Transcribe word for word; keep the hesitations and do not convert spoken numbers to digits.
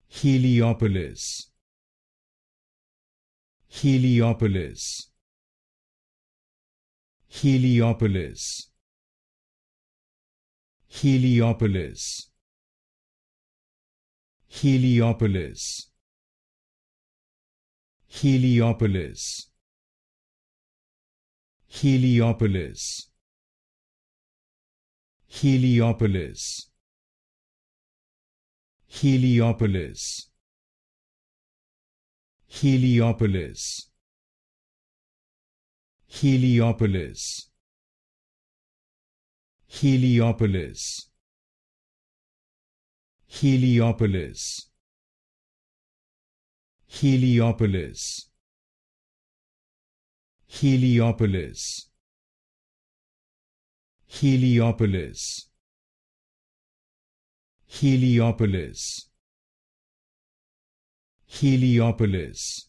Heliopolis, Heliopolis, Heliopolis, Heliopolis, Heliopolis, Heliopolis, Heliopolis, Heliopolis, Heliopolis, Heliopolis, Heliopolis, Heliopolis, Heliopolis, Heliopolis, Heliopolis, Heliopolis, Heliopolis, Heliopolis,